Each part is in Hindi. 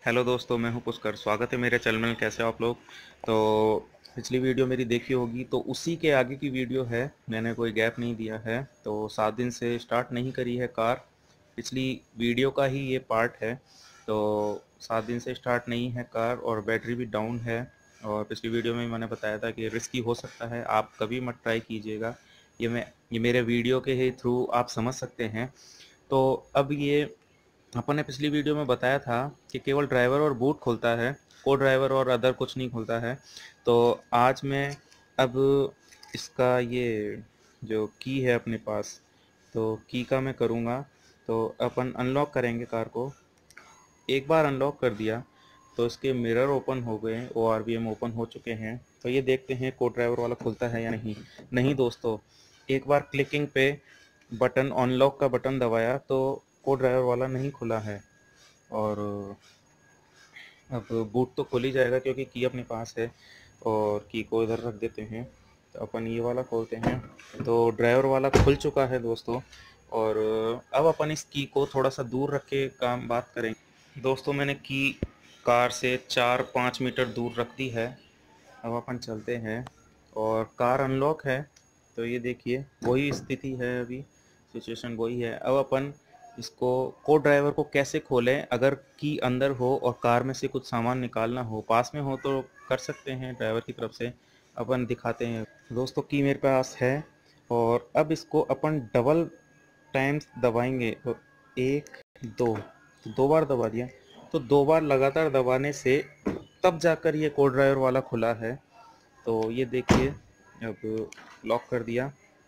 हेलो दोस्तों, मैं हूं पुष्कर। स्वागत है मेरे चैनल में। कैसे हो आप लोग? तो पिछली वीडियो मेरी देखी होगी, तो उसी के आगे की वीडियो है। मैंने कोई गैप नहीं दिया है। तो 7 दिन से स्टार्ट नहीं करी है कार। पिछली वीडियो का ही ये पार्ट है। तो 7 दिन से स्टार्ट नहीं है कार और बैटरी भी डाउन है। और पिछली वीडियो में मैंने बताया था कि रिस्की हो सकता है, आप कभी मत ट्राई कीजिएगा। ये मेरे वीडियो के ही थ्रू आप समझ सकते हैं। तो अब ये अपन ने पिछली वीडियो में बताया था कि केवल ड्राइवर और बूट खुलता है, को ड्राइवर और अदर कुछ नहीं खुलता है। तो आज मैं अब इसका ये जो की है अपने पास, तो की का मैं करूँगा। तो अपन अनलॉक करेंगे कार को। एक बार अनलॉक कर दिया तो इसके मिरर ओपन हो गए, ORVM ओपन हो चुके हैं। तो ये देखते हैं को ड्राइवर वाला खुलता है या नहीं। नहीं दोस्तों, एक बार क्लिकिंग पे बटन अनलॉक का बटन दबाया तो को ड्राइवर वाला नहीं खुला है। और अब बूट तो खुल ही जाएगा क्योंकि की अपने पास है। और की को इधर रख देते हैं। तो अपन ये वाला खोलते हैं। तो ड्राइवर वाला खुल चुका है दोस्तों। और अब अपन इस की को थोड़ा सा दूर रख के काम बात करेंगे। दोस्तों, मैंने की कार से 4-5 मीटर दूर रख दी है। अब अपन चलते हैं और कार अनलॉक है। तो ये देखिए वही स्थिति है, अभी सिचुएशन वही है। अब अपन इसको को ड्राइवर को कैसे खोलें, अगर की अंदर हो और कार में से कुछ सामान निकालना हो, पास में हो तो कर सकते हैं ड्राइवर की तरफ से। अपन दिखाते हैं दोस्तों। की मेरे पास है और अब इसको अपन डबल टाइम्स दबाएंगे। तो 1 2 बार दबा दिया। तो 2 बार लगातार दबाने से तब जाकर ये को ड्राइवर वाला खुला है। तो ये देखिए, अब लॉक कर दिया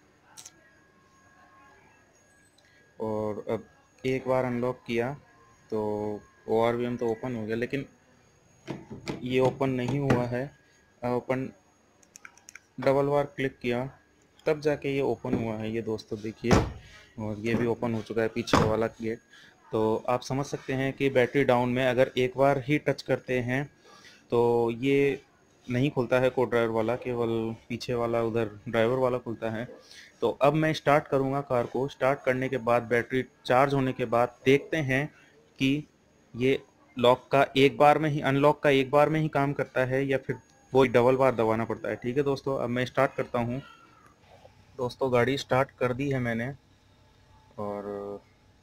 और अब एक बार अनलॉक किया तो ORVM तो ओपन हो गया, लेकिन ये ओपन नहीं हुआ है। अब अपन डबल बार क्लिक किया तब जाके ये ओपन हुआ है। ये दोस्तों देखिए, और ये भी ओपन हो चुका है पीछे वाला गेट। तो आप समझ सकते हैं कि बैटरी डाउन में अगर एक बार ही टच करते हैं तो ये नहीं खुलता है को ड्राइवर वाला, केवल पीछे वाला उधर ड्राइवर वाला खुलता है। तो अब मैं स्टार्ट करूँगा कार को। स्टार्ट करने के बाद बैटरी चार्ज होने के बाद देखते हैं कि ये लॉक का एक बार में ही, अनलॉक का एक बार में ही काम करता है या फिर वो डबल बार दबाना पड़ता है। ठीक है दोस्तों, अब मैं स्टार्ट करता हूँ। दोस्तों, गाड़ी स्टार्ट कर दी है मैंने और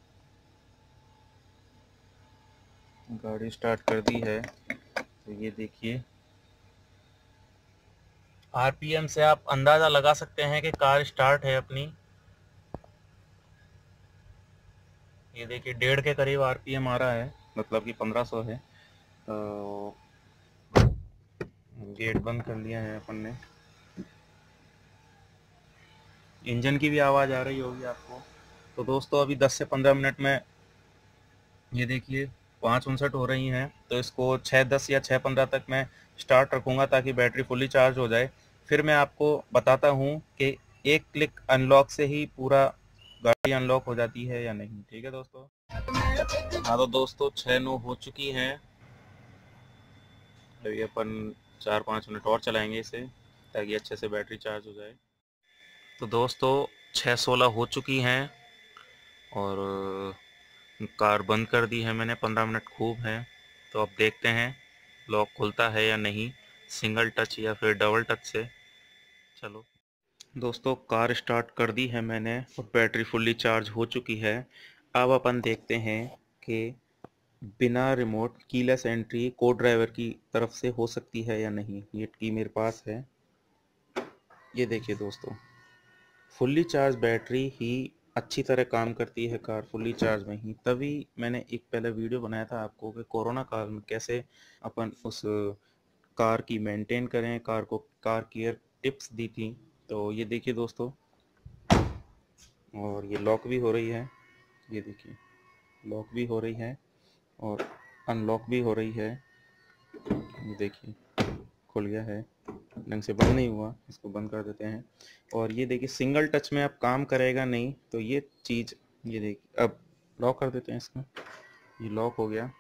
गाड़ी स्टार्ट कर दी है। तो ये देखिए, RPM से आप अंदाज़ा लगा सकते हैं कि कार स्टार्ट है अपनी। ये देखिए 1.5 के करीब RPM आ रहा है, मतलब कि 1500 है। तो गेट बंद कर लिया है अपन ने। इंजन की भी आवाज़ आ रही होगी आपको। तो दोस्तों, अभी 10 से 15 मिनट में ये देखिए 5:59 हो रही हैं। तो इसको 6:10 या 6:15 तक मैं स्टार्ट रखूँगा ताकि बैटरी फुली चार्ज हो जाए। फिर मैं आपको बताता हूँ कि एक क्लिक अनलॉक से ही पूरा गाड़ी अनलॉक हो जाती है या नहीं। ठीक है दोस्तों। हाँ तो दोस्तों, 6:09 हो चुकी हैं। अभी अपन 4-5 मिनट और चलाएंगे इसे ताकि अच्छे से बैटरी चार्ज हो जाए। तो दोस्तों, 6:16 हो चुकी हैं और कार बंद कर दी है मैंने। 15 मिनट खूब है। तो अब देखते हैं लॉक खुलता है या नहीं, सिंगल टच या फिर डबल टच से। चलो दोस्तों, कार स्टार्ट कर दी है मैंने और बैटरी फुल्ली चार्ज हो चुकी है। अब अपन देखते हैं कि बिना रिमोट कीलेस एंट्री को ड्राइवर की तरफ से हो सकती है या नहीं। ये की मेरे पास है। ये देखिए दोस्तों, फुल्ली चार्ज बैटरी ही अच्छी तरह काम करती है कार फुल्ली चार्ज में ही। तभी मैंने एक पहले वीडियो बनाया था आपको कि कोरोना काल में कैसे अपन उस कार की मेंटेन करें, कार केयर टिप्स दी थी। तो ये देखिए दोस्तों, और ये लॉक भी हो रही है। ये देखिए लॉक भी हो रही है और अनलॉक भी हो रही है। ये देखिए खुल गया है, ढंग से बंद नहीं हुआ। इसको बंद कर देते हैं। और ये देखिए सिंगल टच में अब काम करेगा नहीं। तो ये चीज़, ये देखिए अब लॉक कर देते हैं इसको। ये लॉक हो गया।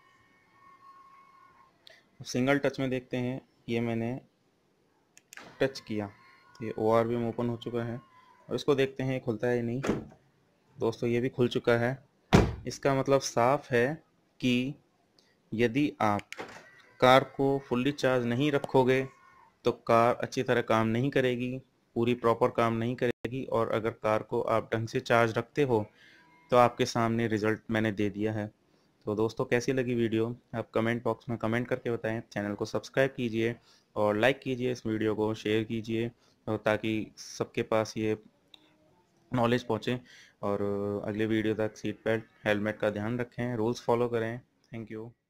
सिंगल टच में देखते हैं। ये मैंने टच किया, ये ORVM ओपन हो चुका है। और इसको देखते हैं खुलता है या नहीं। दोस्तों, ये भी खुल चुका है। इसका मतलब साफ है कि यदि आप कार को फुल्ली चार्ज नहीं रखोगे तो कार अच्छी तरह काम नहीं करेगी, पूरी प्रॉपर काम नहीं करेगी। और अगर कार को आप ढंग से चार्ज रखते हो तो आपके सामने रिजल्ट मैंने दे दिया है। तो दोस्तों, कैसी लगी वीडियो आप कमेंट बॉक्स में कमेंट करके बताएं। चैनल को सब्सक्राइब कीजिए और लाइक कीजिए, इस वीडियो को शेयर कीजिए और ताकि सबके पास ये नॉलेज पहुँचे। और अगले वीडियो तक सीट बेल्ट हेलमेट का ध्यान रखें, रूल्स फॉलो करें। Thank you.